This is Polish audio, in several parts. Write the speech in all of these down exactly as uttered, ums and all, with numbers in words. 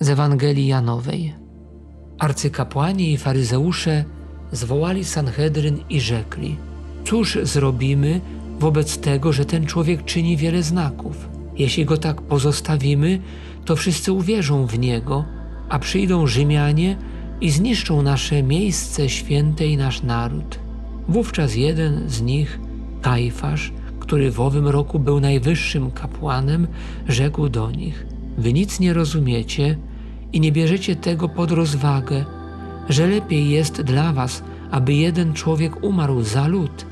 z Ewangelii Janowej. Arcykapłani i faryzeusze zwołali Sanhedryn i rzekli: cóż zrobimy wobec tego, że ten człowiek czyni wiele znaków? Jeśli go tak pozostawimy, to wszyscy uwierzą w niego, a przyjdą Rzymianie i zniszczą nasze miejsce święte i nasz naród. Wówczas jeden z nich, Kajfasz, który w owym roku był najwyższym kapłanem, rzekł do nich: wy nic nie rozumiecie i nie bierzecie tego pod rozwagę, że lepiej jest dla was, aby jeden człowiek umarł za lud,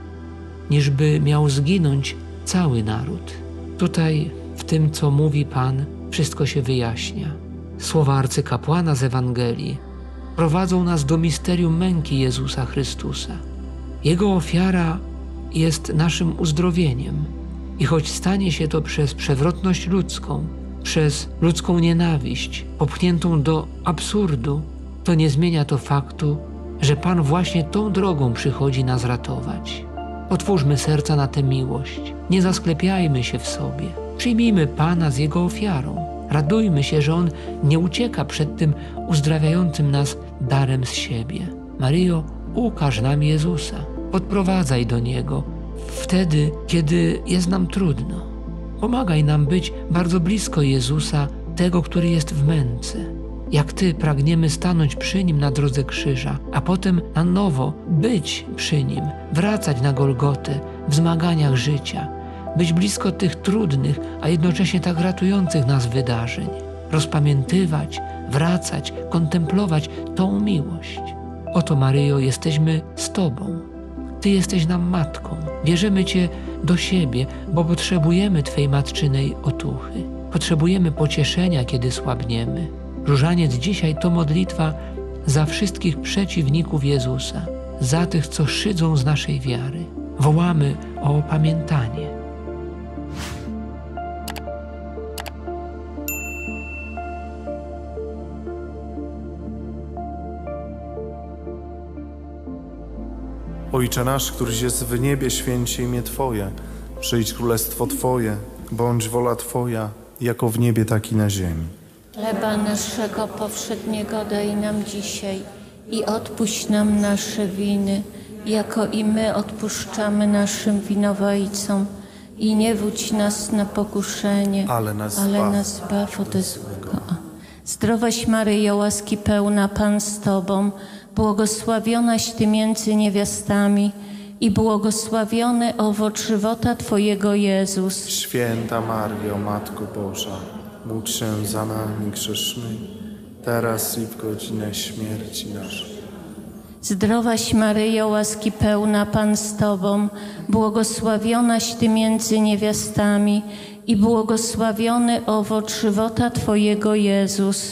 niżby miał zginąć cały naród. Tutaj w tym, co mówi Pan, wszystko się wyjaśnia. Słowa arcykapłana z Ewangelii prowadzą nas do misterium męki Jezusa Chrystusa. Jego ofiara jest naszym uzdrowieniem i choć stanie się to przez przewrotność ludzką, przez ludzką nienawiść popchniętą do absurdu, to nie zmienia to faktu, że Pan właśnie tą drogą przychodzi nas ratować. Otwórzmy serca na tę miłość, nie zasklepiajmy się w sobie, przyjmijmy Pana z Jego ofiarą, radujmy się, że On nie ucieka przed tym uzdrawiającym nas darem z siebie. Maryjo, ukaż nam Jezusa, podprowadzaj do Niego wtedy, kiedy jest nam trudno. Pomagaj nam być bardzo blisko Jezusa, tego, który jest w męce. Jak Ty pragniemy stanąć przy Nim na drodze krzyża, a potem na nowo być przy Nim, wracać na Golgotę w zmaganiach życia, być blisko tych trudnych, a jednocześnie tak ratujących nas wydarzeń, rozpamiętywać, wracać, kontemplować tą miłość. Oto, Maryjo, jesteśmy z Tobą. Ty jesteś nam matką. Bierzemy Cię do siebie, bo potrzebujemy Twej matczynej otuchy. Potrzebujemy pocieszenia, kiedy słabniemy. Różaniec dzisiaj to modlitwa za wszystkich przeciwników Jezusa, za tych, co szydzą z naszej wiary. Wołamy o opamiętanie. Ojcze nasz, któryś jest w niebie, święć się imię Twoje. Przyjdź królestwo Twoje, bądź wola Twoja, jako w niebie, tak i na ziemi. Chleba naszego powszedniego daj nam dzisiaj i odpuść nam nasze winy, jako i my odpuszczamy naszym winowajcom. I nie wódź nas na pokuszenie, ale nas, ale zbaw. nas zbaw ode złego. Zdrowaś Maryjo, łaski pełna, Pan z Tobą, błogosławionaś Ty między niewiastami i błogosławiony owoc żywota Twojego Jezus. Święta Maryjo, Matko Boża, módl się za nami grzesznymi, teraz i w godzinę śmierci naszej. Zdrowaś Maryjo, łaski pełna, Pan z Tobą, błogosławionaś Ty między niewiastami i błogosławiony owoc żywota Twojego Jezus.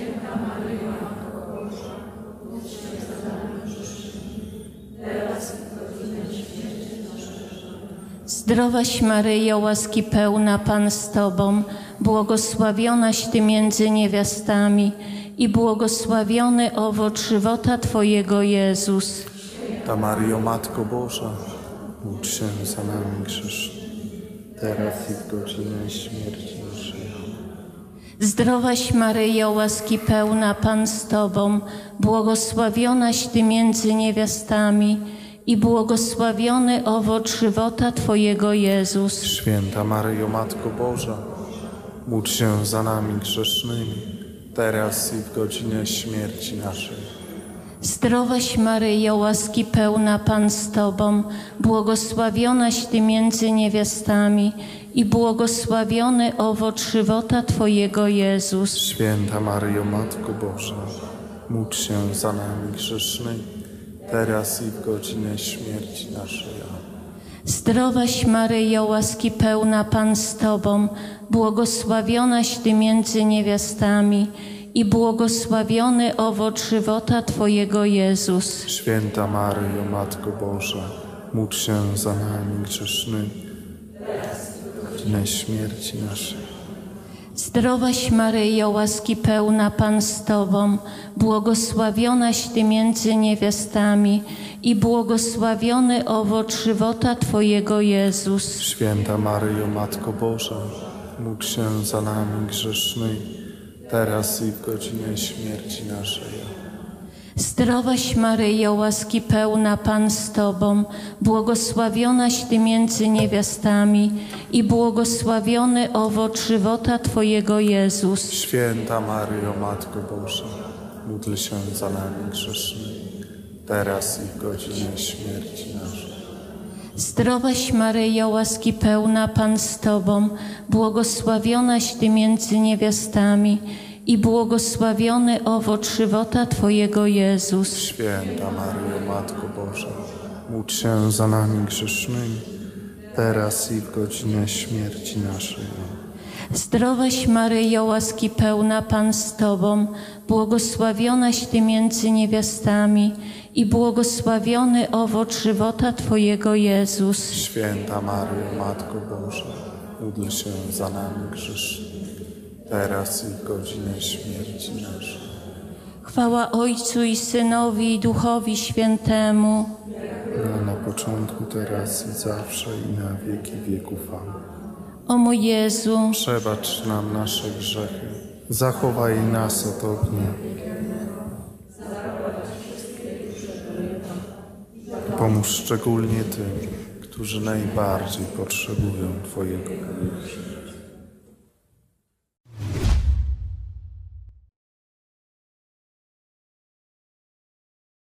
Zdrowaś Maryjo, łaski pełna, Pan z Tobą, błogosławionaś Ty między niewiastami i błogosławiony owoc żywota Twojego Jezus. Ta Maryjo, Matko Boża, módl się za nami grzesznymi, teraz i w godzinę śmierci naszej. Zdrowaś Maryjo, łaski pełna, Pan z Tobą, błogosławionaś Ty między niewiastami i błogosławiony owoc żywota Twojego Jezus. Święta Maryjo, Matko Boża, módl się za nami grzesznymi, teraz i w godzinę śmierci naszej. Zdrowaś Maryjo, łaski pełna, Pan z Tobą, błogosławionaś Ty między niewiastami i błogosławiony owoc żywota Twojego Jezus. Święta Maryjo, Matko Boża, módl się za nami grzesznymi, teraz i w godzinę śmierci naszej. Zdrowaś Maryjo, łaski pełna, Pan z Tobą, błogosławionaś Ty między niewiastami i błogosławiony owoc żywota Twojego Jezus. Święta Maryjo, Matko Boża, módl się za nami grzesznymi, w godzinę śmierci naszej. Zdrowaś Maryjo, łaski pełna, Pan z Tobą, błogosławionaś Ty między niewiastami i błogosławiony owoc żywota Twojego Jezus. Święta Maryjo, Matko Boża, módl się za nami grzesznymi, teraz i w godzinę śmierci naszej. Zdrowaś Maryjo, łaski pełna, Pan z Tobą, błogosławionaś Ty między niewiastami i błogosławiony owoc żywota Twojego Jezus. Święta Maryjo, Matko Boża, módl się za nami grzesznymi, teraz i w godzinę śmierci naszej. Zdrowaś Maryjo, łaski pełna, Pan z Tobą, błogosławionaś Ty między niewiastami i błogosławiony owoc żywota Twojego Jezus. Święta Maryjo, Matko Boża, módl się za nami grzesznymi, teraz i w godzinę śmierci naszej. Zdrowaś Maryjo, łaski pełna, Pan z Tobą, błogosławionaś Ty między niewiastami i błogosławiony owoc żywota Twojego Jezus. Święta Maryjo, Matko Boża, módl się za nami grzesznymi, teraz i w godzinę śmierci naszej. Chwała Ojcu i Synowi i Duchowi Świętemu. No, na początku, teraz i zawsze i na wieki wieków. Amen. O mój Jezu, Przebacz nam nasze grzechy, zachowaj nas od ognia. Pomóż szczególnie tym, którzy najbardziej potrzebują Twojego miłosierdzia.